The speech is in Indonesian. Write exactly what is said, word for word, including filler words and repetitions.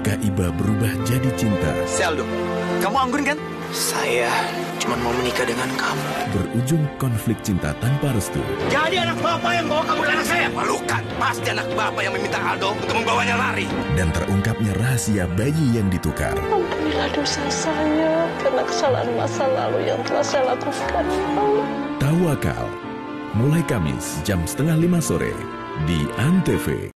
Apakah iba berubah jadi cinta? Seldo, kamu anggun kan? Saya cuma mau menikah dengan kamu. Berujung konflik cinta tanpa restu. Jadi anak bapak yang bawa kabur anak saya? Malukan, pasti anak bapak yang meminta Aldo untuk membawanya lari. Dan terungkapnya rahasia bayi yang ditukar. Ampunilah dosa saya karena kesalahan masa lalu yang telah saya lakukan. Tawakal, mulai Kamis jam setengah lima sore di Antv.